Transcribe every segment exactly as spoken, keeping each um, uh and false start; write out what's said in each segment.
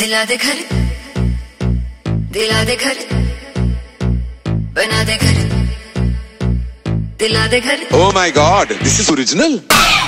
दिला दे घर, दिला दे घर, बना दे घर, दिला दे घर। Oh my God, this is original.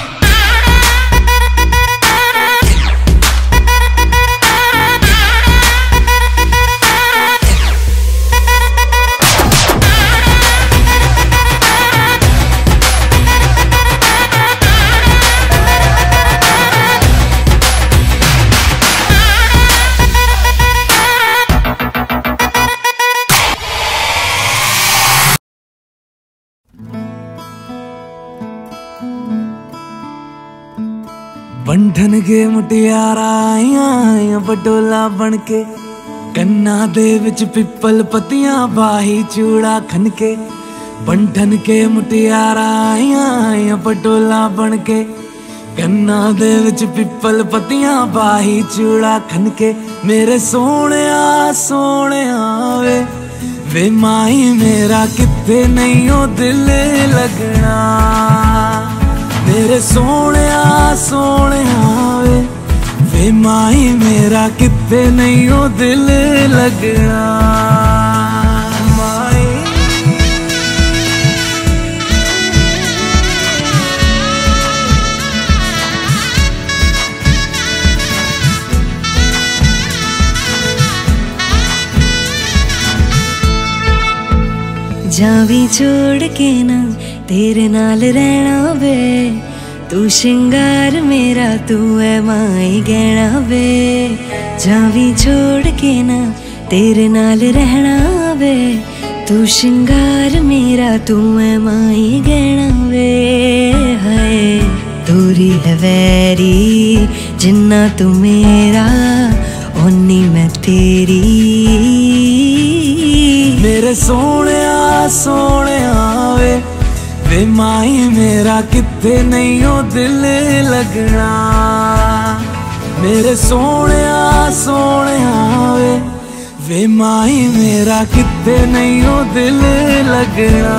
बंधन के मुटियारा आइया पटोला बन के, कन्ना दे विच पिपल पतियां बाही चूड़ा खन के। बंधन के मुटियारा आइया पटोला बन के, कन्ना दे विच पिपल पतियां बाही चूड़ा खन के। मेरे सोने सोने वे वे माही मेरा किथे नहीं ओ दिल लगना। मेरे सोने सोने वे वे माही मेरा किथे नहीं ओ दिल लगना। माही जावी छोड़ के ना तेरे नाल रहना वे, तू श्रृंगार मेरा तू है माई गहना वे। जावी छोड़ के ना तेरे नाल रहना वे, तू श्रृंगार मेरा तू है माई गहना वे। हाय दूरी है वैरी जिन्ना तू मेरा ओनी मैं तेरी। मेरे सोने सोने वे वे माही मेरा किथे नहीं ओ दिल लगना। मेरे सोने सोने वे वे माही मेरा किथे नहीं ओ दिल लगना।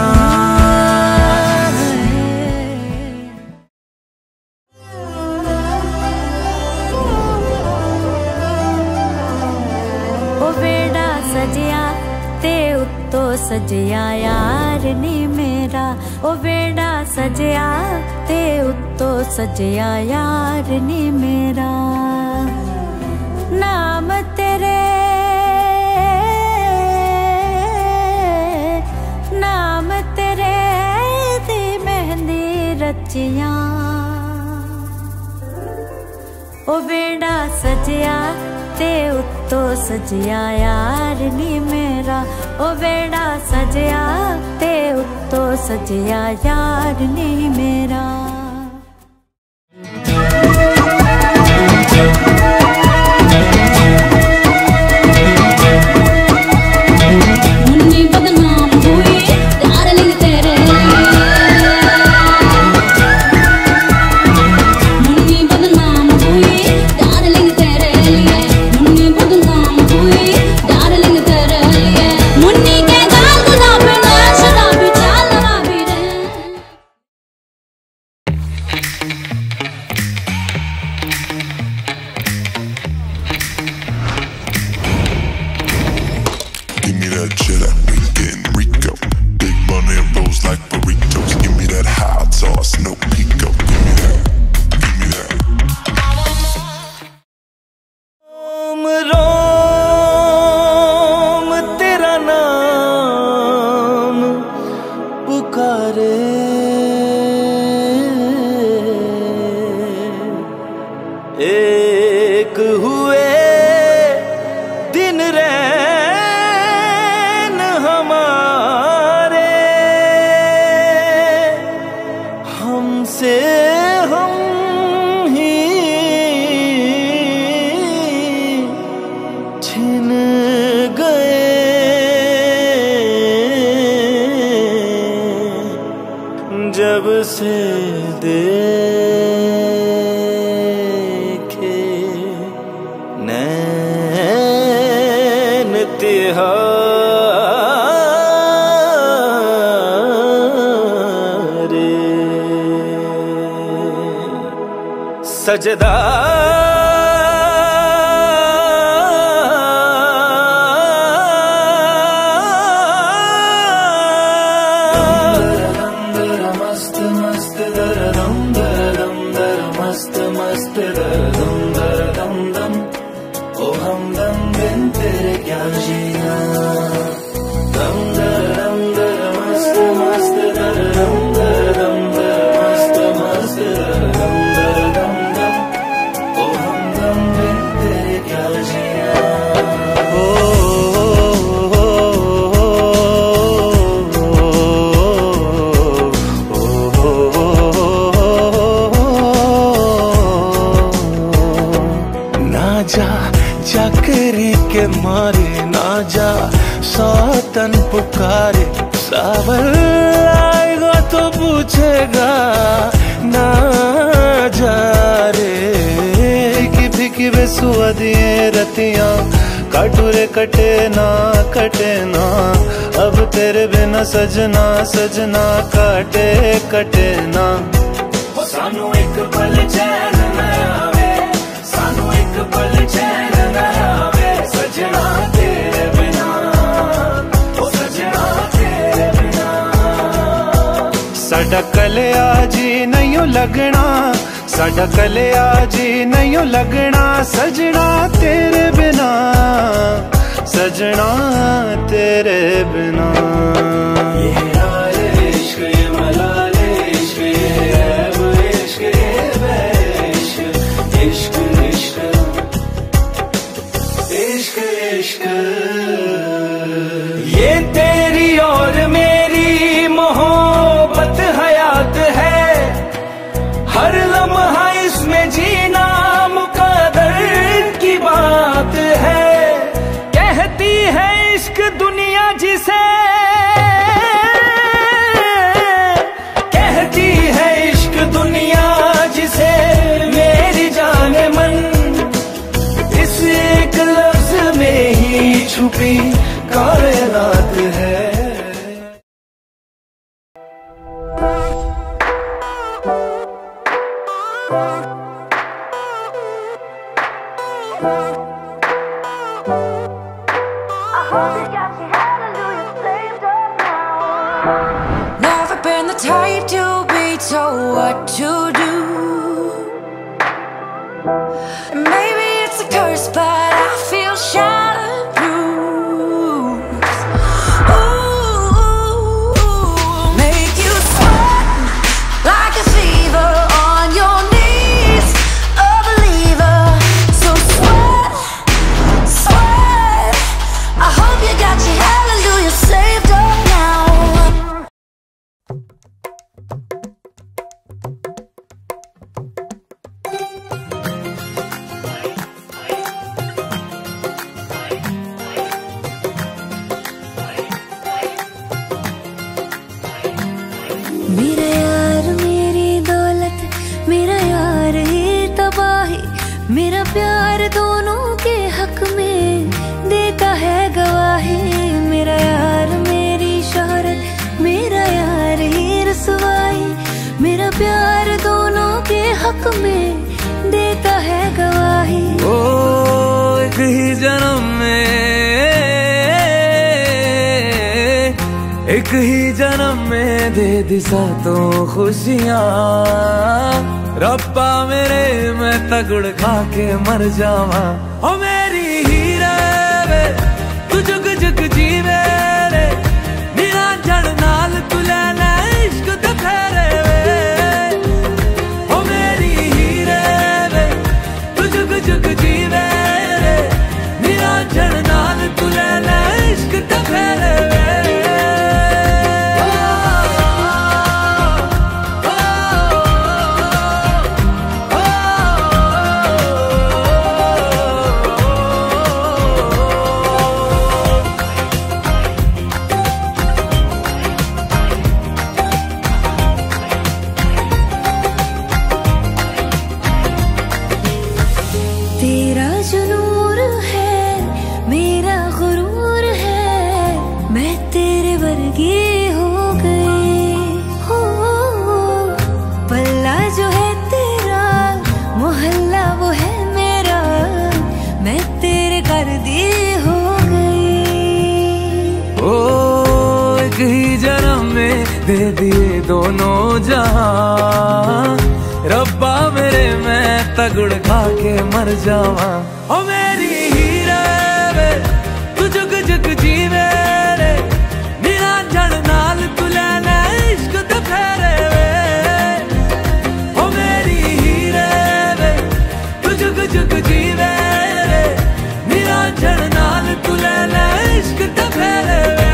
ओ बेड़ा सजिया ते उत्तो सजिया यार नी मेरा। ओ बेड़ा सजिया ते उत्तो सजिया यार नी मेरा। नाम तेरे नाम तेरे दी मेहंदी रचिया। ओ बेड़ा सजिया ते उत्तो सजिया यार नी मेरा। ओ बेड़ा सजिया ते उत्तो सजिया यार नी मेरा। एक हुए दिन रैन हमारे, हमसे हम ही छिन गए। जब से देखे नैन तिहारे, सजदा सावर आएगा तो पूछेगा ना जा रे। फीकी फीकी बेसुआ दिए रतियां काटू रे कटे ना कटे ना, अब तेरे बिना सजना सजना काटे कटे ना। सानू एक पल चैन ना आवे, सानू एक पल चैन ना आवे, सजना तेरे बिना, ओ सजना तेरे बिना। साडा कलिया जी नहीं लगना, साडा कलिया जी नहीं लगना, सजना तेरे बिना, सजना तेरे बिना। ये हाल इश्क ये मलाल इश्क ये ऐब इश्क ये वैश्क, इश्क इश्क इश्क इश्क। ये तेरी और मेरी मोहब्बत हयात है, हर लम्हा इसमें जीना मुकद्दर की बात है। कहती है इश्क दुनिया जिसे, कहती है इश्क दुनिया जिसे, मेरी जाने मन इस एक लफ्ज में ही छुपी कायनात है। Never been the type to be told what to do. Maybe it's a curse, but I feel shattered. Ooh, make you sweat like a fever on your knees, a believer. So sweat, sweat. I hope you got your hallelujah saved up now. मेरा यार मेरी दौलत, मेरा यार ही तबाही, मेरा प्यार दोनों के हक में देता है गवाही। मेरा यार मेरी शोहरत, मेरा यार ही रसवाई, मेरा प्यार दोनों के हक में देता है गवाही। ओ एक ही जन्म में, एक ही जन्म में दे दी सातों खुशियाँ। रब्बा मेरे मैं तगड़ खा के मर जावा, ओ मेरी हीरे वे तू जुग जुग जीवे रे, नीला जड़ नाल तू लेना इश्क दे फेरे वे। ओ मेरी हीरे वे तू जुग जुग जीवे रे, नीला जड़ नाल तू लेना इश्क दे फेरे वे। तेरा जो नूर है मेरा गुरूर है, मैं तेरे वर्गी हो गई हो। पल्ला जो है तेरा मोहल्ला वो है मेरा, मैं तेरे कर्दी हो गई। ओ एक ही जन्म में दे दिए दोनों जहां, रब्बा मेरे मैं तगड़ खा के मर जावा। ओ मेरी हीरे वे तू जुग जुग जीवे रे, नीला जड़ नाल तू लेना इश्क दे फेरे वे। ओ मेरी हीरे वे तू जुग जुग जीवे रे, नीला जड़ नाल तू लेना इश्क दे फेरे वे।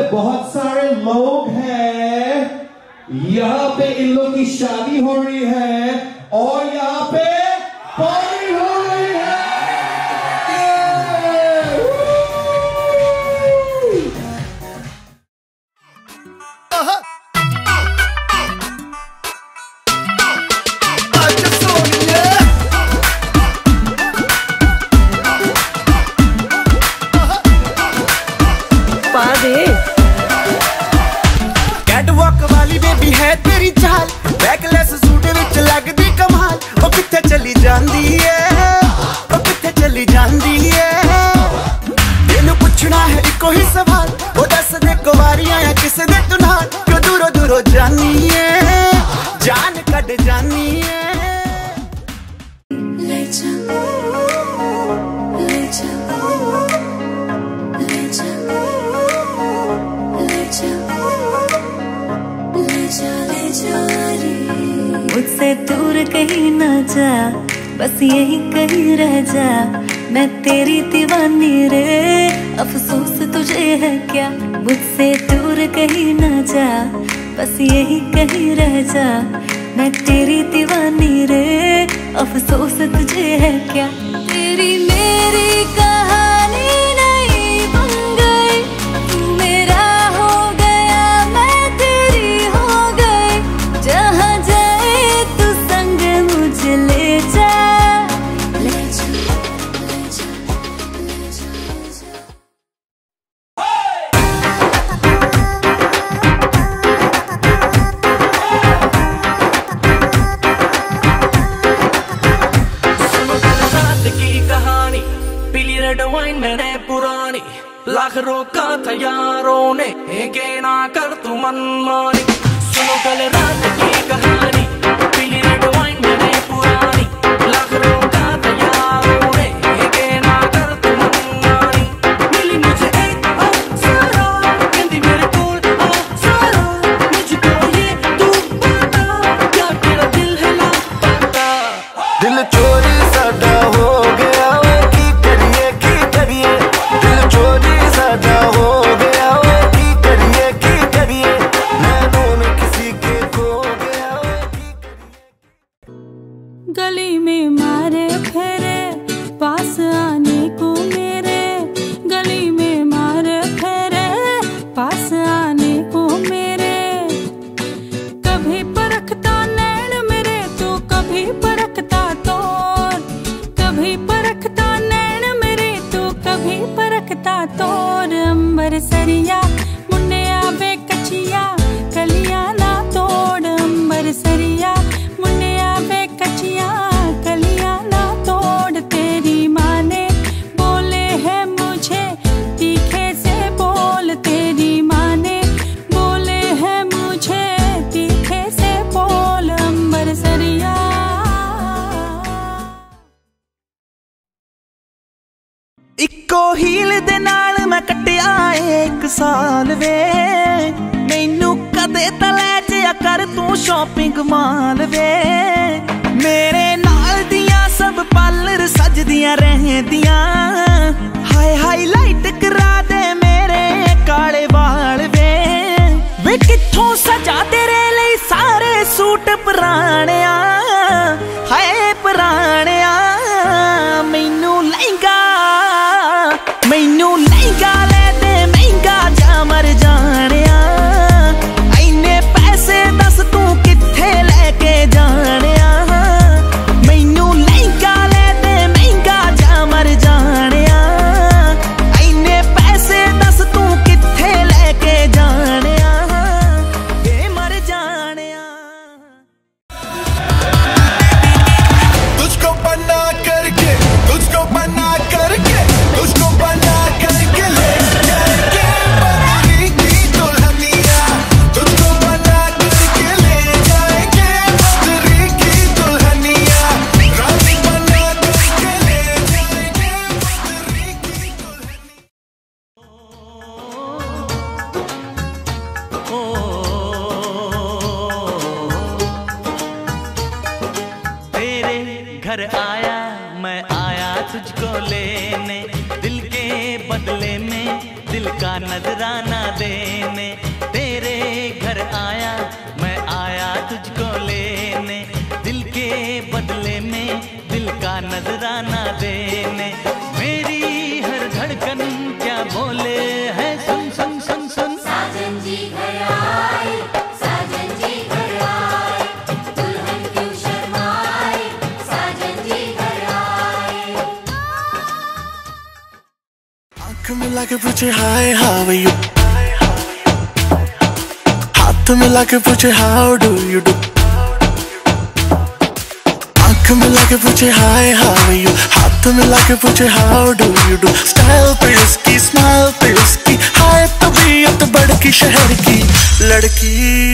बहुत सारे लोग हैं, यहाँ पे इन लोग की शादी हो रही है और यहाँ पे पार्टी हो रही है। कैटवॉक वाली बेबी है तेरी चाल, बैकलेस सूट विच लगदी कमाल। ओ किथे चली जांदी है, ओ किथे चली जांदी है। तेनू पुछना है इको ही सवाल, ओ दस दे कुवारी आया किसे दे तू नाल। क्यों दूरों दूरों जानी है, जान कट जानी है। ले जा, ले जा, ले जा, ले जा, ले जा, ले जा रे। मुझसे दूर कहीं ना जा, बस यही कहीं रह जा। मैं तेरी दीवानी रे, अफसोस तुझे है क्या। मुझसे दूर कहीं ना जा, बस यही कहीं रह जा। मैं तेरी दीवानी रे, अफसोस तुझे है क्या। तेरी मेरी कहानी नहीं बन गई, तू मेरा हो गया मैं तेरी हो गई। जहाँ जाए तू संग मुझे ले जा, ले जा, ले जा, ले जा, ले जा। रेड वाइन मैंने पुरानी, लाख रोका था यारों ने, के ना कर तू मनमानी। सुनो कल रात की कहानी, पीली रेड वाइन मैंने पुरानी, लाख रोका था यारों ने, के ना कर तू मनमानी। मिली मुझे एक अप्सरा, कहती मेरे कोल अप्सरा, मुझको ये तू बता, क्या तेरा दिल है लापता। दिल चोरी साडा हो गया, हो गया की करिए की करिए, नैनों में किसी के खो गया की करिए। गली में मारे फेरे पास आने को मेरे, गली में मारे फेरे पास आने को मेरे। कभी परखता नैन मेरे तो कभी परखता तोर, कभी परखता नैन मेरे तो कभी परखता तोर। अंबर सरिया मुन्ने आवे कचिया, कलिया ना तोड़। अंबर सरिया मुन्ने आवे कचिया, कलिया ना तोड़। तेरी माँ ने बोले है मुझे तीखे से बोल, तेरी माँ ने बोले है मुझे तीखे से बोल। अंबर सरिया इको हील दे नाल मैं कटिया एक साल वे, मैनू कदे तले जिया कर तू शॉपिंग माल वे। मेरे नाल दियां सब पार्लर सजदियां रहदियां, हाय हाईलाइट करा दे मेरे काले वाल वे। वे कित्थों सजा तेरे लिए सारे सूट पुराणिया, हाय पुराणिया। मैनू लहंगा मैनू लहंगा ले दे महंगा जा मर जानिया। इन्ने पैसे दस तू कित्थे लेके जानिया। मैनू लहंगा ले दे महंगा जा मर जानिया। इन्ने पैसे दस तू कित्थे लेके जानिया, वे मर जानिया। तुझको बना करके, तुझको बना करके, तुझको बना करके ले जाएंगे बबरी की दुल्हनिया। तुझको बना करके ले जाएंगे बबरी की दुल्हनिया। रानी बना करके ले जाएंगे बबरी की दुल्हनिया। तेरे घर आया मैं आया तुझको लेने, दिल के बदले में दिल का नजराना देने, तेरे घर आया मैं आया तुझको लेने, दिल के बदले में दिल का नजराना देने। मेरी हर धड़कन क्या बोले है, सुन सुन सुन सुन। साजन जी घर आए, साजन जी घर आए, दुल्हन क्यों शर्माए, साजन जी घर आए। आँख मिला के पूछे हाय हाउ आर यू, हाथ मिला के पूछे हाउ डू यू डू, आँख मिला के पूछे हाय हाउ आर यू, हाथ मिला के पूछे how do you do. Style पे उसकी, स्माइल पे उसकी, हाय तबीयत बड़की शहर की लड़की।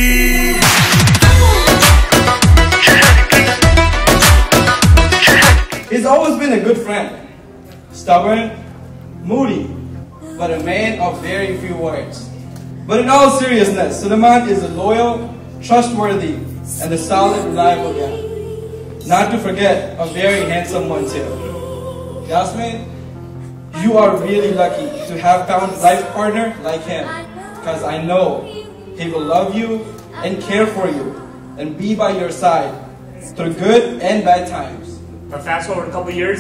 He's always been a good friend, stubborn, moody, but a man of very few words. But in all seriousness, Suleiman is a loyal, trustworthy, and a solid, reliable guy. Not to forget, a very handsome one too. Yasmin, you are really lucky to have found a life partner like him, because I know he will love you and care for you and be by your side through good and bad times. But fast forward a couple years,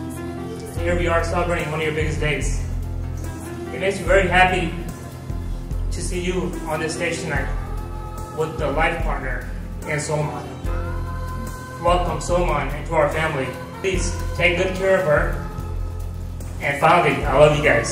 here we are celebrating one of your biggest days. It makes me very happy to see you on this stage tonight with the life partner and Solman. Welcome Solman into our family. Please take good care of her. And finally, I love you guys.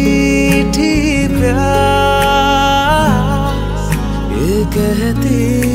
कहती